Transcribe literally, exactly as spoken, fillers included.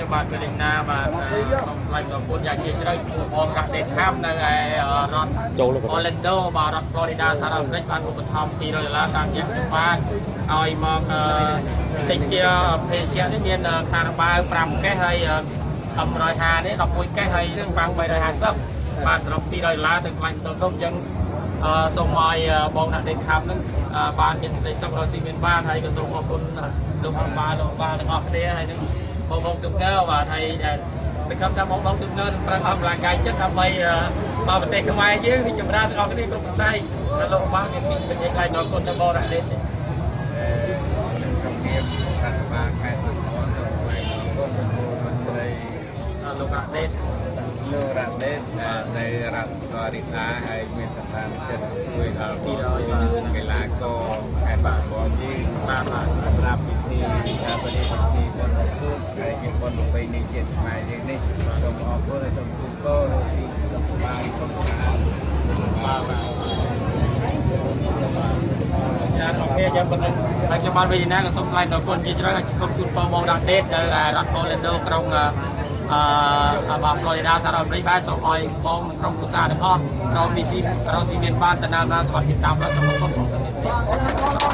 បាទពេលណាបាទសូមថ្លែងអំណរយ៉ាងជ្រាលជ្រៅចំពោះបងរដ្ឋដេកខាំនៅឯរដ្ឋ Orlando បាទរដ្ឋ Florida សហរដ្ឋអាមេរិកបានឧបត្ថម្ភពីររយដុល្លារតាមជាខ្ញុំបានឲ្យមកតិចជាភេទជានេះមានខារបាវប្រាំកេសហើយmột trăm hai mươiនេះដប់មួយកេសហើយនឹងប្រាំបីរយហាសិបបាទសរុបពីររយដុល្លារទៅខ្លាញ់ទៅគ្រប់អញ្ចឹងសូមឲ្យបងរដ្ឋដេកខាំនឹងបានជាសេចក្ដីសុខរស់ស៊ីមានបានហើយក៏សូមអរគុណលោកបាទលោកបាទទាំងអស់គ្នាហើយនឹងបងបងទុកងើបាទហើយសង្ឃឹមថាបងបងទុកងើនឹងប្រឹងអស់កម្លាំងកាយចិត្តដើម្បីមកប្រទេសខ្មែរយើងរីកចម្រើនទាំងអស់គ្នាគ្រប់វិស័យហើយលោកបាទមានមាននិយាយខ្លាចដល់គុណទៅបងរដ្ឋដេកនេះជំរាបរដ្ឋបាលខេត្តព្រះសីហនុសូមថ្លែងអរគុណចំពោះមន្ត្រីលោករដ្ឋដេកលោករដ្ឋដេកនៃរដ្ឋបរិខាហើយមានសកម្មចិត្តជួយដល់ពីរយកីឡាករខេត្តបាត់ដំបងយើងបានសម្រាប់ពិធីការបរិយាកាសបុណ្យពុទ្ធហើយជាបុណ្យប្រពៃណីជាតិខ្មែរយើងនេះសូមអរគុណហើយសូមជូនពរពីបានគ្រប់ការបាទចាអរគុណយ៉ាងប៉ុណ្ណឹងហើយខ្ញុំបានវិញ្ញាណក៏សូមថ្លែងអរគុណជាច្រើនជូនជូនពរបងដាក់ដេតទៅរដ្ឋ Orlando ក្រុងអឺបាទ Florida សហរដ្ឋអាមេរិកដែរសូមឲ្យបងនិងក្រុមគ្រួសារទាំងអស់រកមីស៊ីរកស៊ីមានបានដំណើរសុខភាពតាមផ្លូវសុខភាពផងសម្រាប់